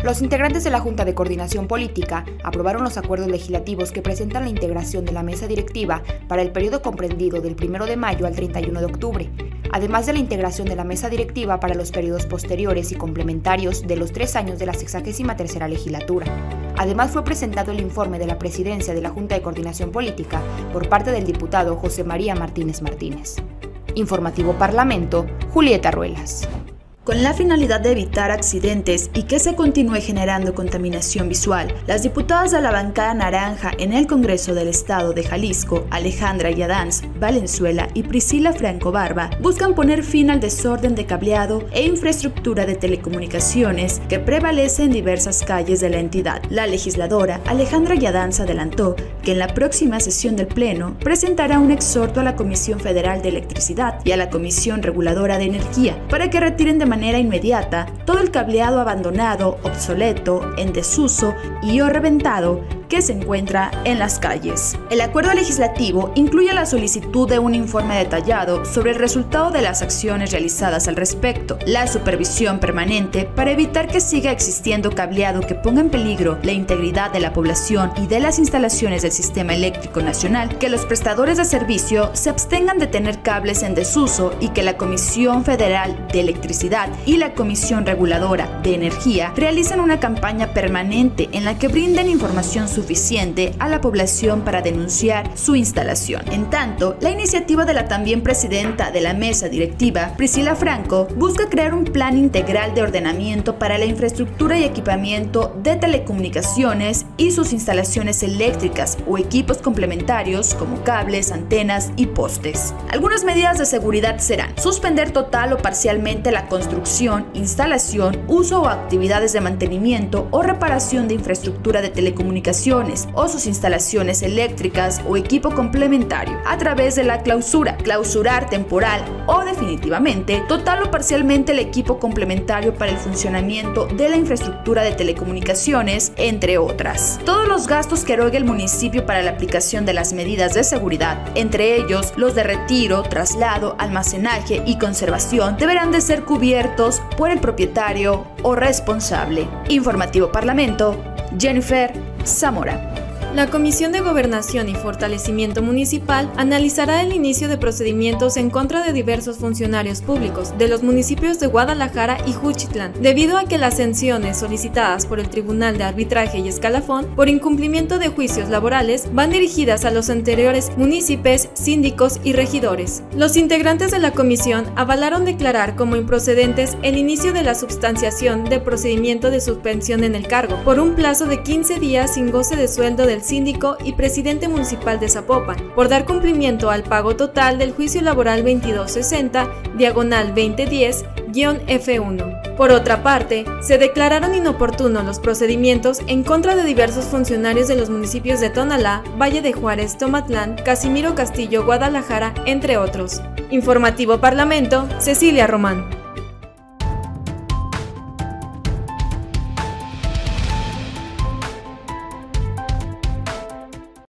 Los integrantes de la Junta de Coordinación Política aprobaron los acuerdos legislativos que presentan la integración de la mesa directiva para el periodo comprendido del 1 de mayo al 31 de octubre, además de la integración de la mesa directiva para los periodos posteriores y complementarios de los 3 años de la 63ª legislatura. Además, fue presentado el informe de la presidencia de la Junta de Coordinación Política por parte del diputado José María Martínez Martínez. Informativo Parlamento, Julieta Ruelas. Con la finalidad de evitar accidentes y que se continúe generando contaminación visual, las diputadas de la bancada naranja en el Congreso del Estado de Jalisco, Alejandra Yadanz Valenzuela y Priscila Franco Barba, buscan poner fin al desorden de cableado e infraestructura de telecomunicaciones que prevalece en diversas calles de la entidad. La legisladora Alejandra Yadanz adelantó que en la próxima sesión del Pleno presentará un exhorto a la Comisión Federal de Electricidad y a la Comisión Reguladora de Energía para que retiren de manera inmediata todo el cableado abandonado, obsoleto, en desuso y o reventado que se encuentra en las calles. El acuerdo legislativo incluye la solicitud de un informe detallado sobre el resultado de las acciones realizadas al respecto, la supervisión permanente para evitar que siga existiendo cableado que ponga en peligro la integridad de la población y de las instalaciones del Sistema Eléctrico Nacional, que los prestadores de servicio se abstengan de tener cables en desuso y que la Comisión Federal de Electricidad y la Comisión Reguladora de Energía realicen una campaña permanente en la que brinden información suficiente a la población para denunciar su instalación. En tanto, la iniciativa de la también presidenta de la mesa directiva, Priscila Franco, busca crear un plan integral de ordenamiento para la infraestructura y equipamiento de telecomunicaciones y sus instalaciones eléctricas o equipos complementarios como cables, antenas y postes. Algunas medidas de seguridad serán: suspender total o parcialmente la construcción, instalación, uso o actividades de mantenimiento o reparación de infraestructura de telecomunicaciones o sus instalaciones eléctricas o equipo complementario a través de la clausura, clausurar temporal o definitivamente, total o parcialmente el equipo complementario para el funcionamiento de la infraestructura de telecomunicaciones, entre otras. Todos los gastos que erogue el municipio para la aplicación de las medidas de seguridad, entre ellos los de retiro, traslado, almacenaje y conservación, deberán de ser cubiertos por el propietario o responsable. Informativo Parlamento, Jennifer Zamora. La Comisión de Gobernación y Fortalecimiento Municipal analizará el inicio de procedimientos en contra de diversos funcionarios públicos de los municipios de Guadalajara y Juchitán, debido a que las sanciones solicitadas por el Tribunal de Arbitraje y Escalafón por incumplimiento de juicios laborales van dirigidas a los anteriores municipios, síndicos y regidores. Los integrantes de la comisión avalaron declarar como improcedentes el inicio de la substanciación del procedimiento de suspensión en el cargo por un plazo de 15 días sin goce de sueldo del síndico y presidente municipal de Zapopan, por dar cumplimiento al pago total del juicio laboral 2260-2010-F1. Por otra parte, se declararon inoportunos los procedimientos en contra de diversos funcionarios de los municipios de Tonalá, Valle de Juárez, Tomatlán, Casimiro Castillo, Guadalajara, entre otros. Informativo Parlamento, Cecilia Román.